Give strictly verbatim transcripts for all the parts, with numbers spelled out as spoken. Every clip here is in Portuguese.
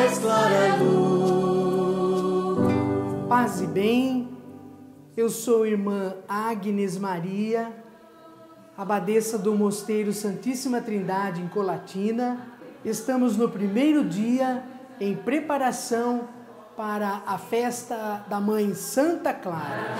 mais clara luz. Paz e bem, eu sou irmã Agnes Maria, abadesa do Mosteiro Santíssima Trindade em Colatina. Estamos no primeiro dia em preparação para a festa da Mãe Santa Clara.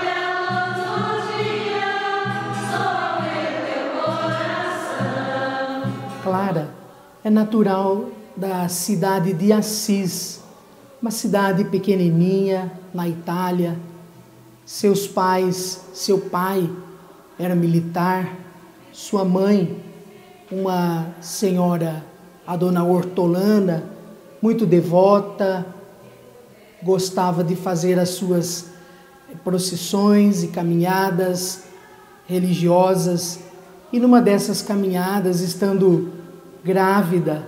Clara é natural da cidade de Assis, uma cidade pequenininha na Itália. Seus pais, seu pai era militar, sua mãe, uma senhora, a dona Hortolana, muito devota, gostava de fazer as suas procissões e caminhadas religiosas. E numa dessas caminhadas, estando grávida,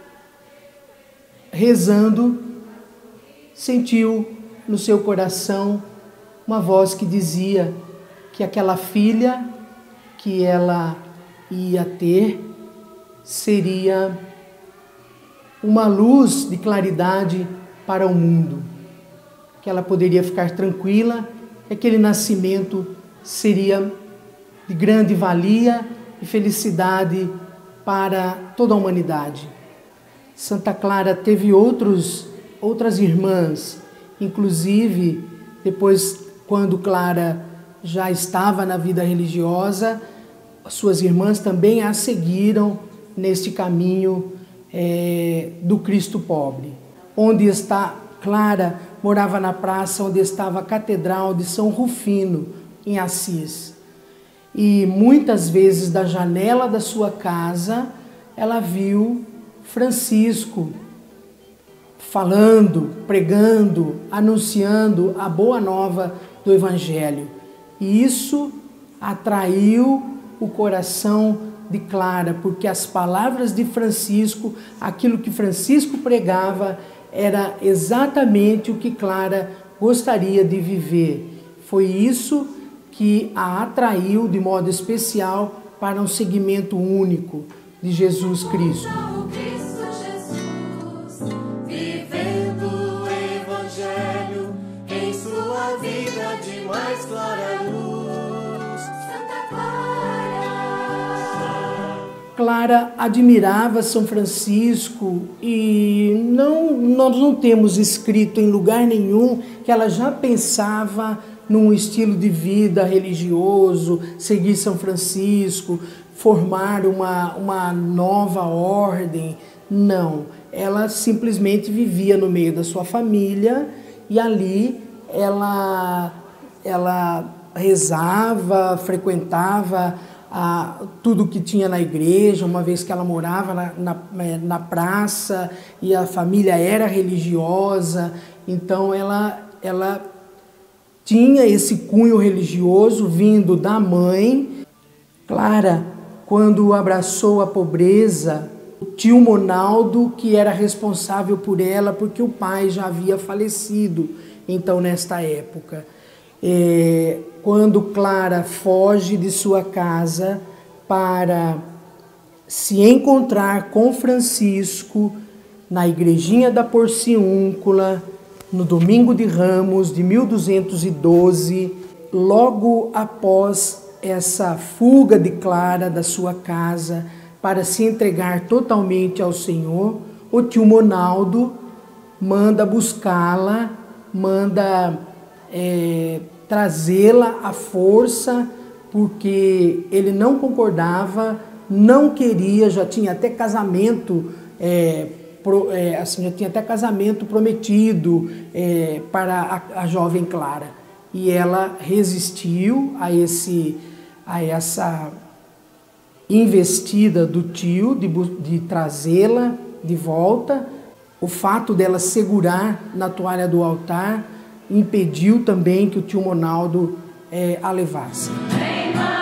rezando, sentiu no seu coração uma voz que dizia que aquela filha que ela ia ter seria uma luz de claridade para o mundo, que ela poderia ficar tranquila, que aquele nascimento seria de grande valia e felicidade para toda a humanidade. Santa Clara teve outros, outras irmãs, inclusive depois, quando Clara já estava na vida religiosa, suas irmãs também a seguiram neste caminho é, do Cristo pobre. Onde está Clara, morava na praça onde estava a Catedral de São Rufino, em Assis. E muitas vezes da janela da sua casa, ela viu Francisco falando, pregando, anunciando a boa nova do Evangelho. E isso atraiu o coração de Clara, porque as palavras de Francisco, aquilo que Francisco pregava, era exatamente o que Clara gostaria de viver. Foi isso que a atraiu de modo especial para um seguimento único de Jesus Cristo. Mais clara luz, Santa Clara. Clara admirava São Francisco e não, nós não temos escrito em lugar nenhum que ela já pensava num estilo de vida religioso, seguir São Francisco, formar uma, uma nova ordem. Não, ela simplesmente vivia no meio da sua família e ali ela... ela rezava, frequentava ah, tudo que tinha na igreja, uma vez que ela morava na, na, na praça e a família era religiosa, então ela, ela tinha esse cunho religioso vindo da mãe. Clara, quando abraçou a pobreza, o tio Monaldo, que era responsável por ela, porque o pai já havia falecido, então nesta época. É, quando Clara foge de sua casa para se encontrar com Francisco na igrejinha da Porciúncula, no domingo de Ramos de mil duzentos e doze, logo após essa fuga de Clara da sua casa para se entregar totalmente ao Senhor, o tio Monaldo manda buscá-la, manda... É, trazê-la à força, porque ele não concordava, não queria, já tinha até casamento, é, pro, é, assim, já tinha até casamento prometido é, para a, a jovem Clara. E ela resistiu a, esse, a essa investida do tio de, de trazê-la de volta. O fato dela segurar na toalha do altar impediu também que o tio Monaldo é, a levasse.